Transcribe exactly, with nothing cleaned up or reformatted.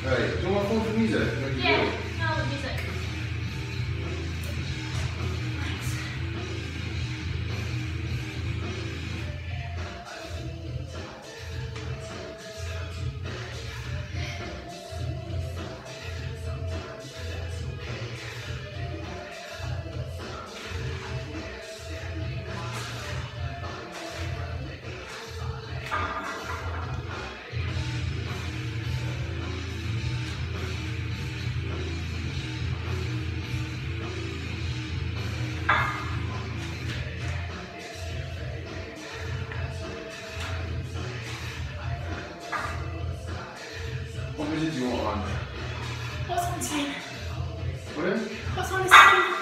Hey, do you want phone for music? Yeah, no, the music. What music do you want on? What's on screen? What? What's on the screen?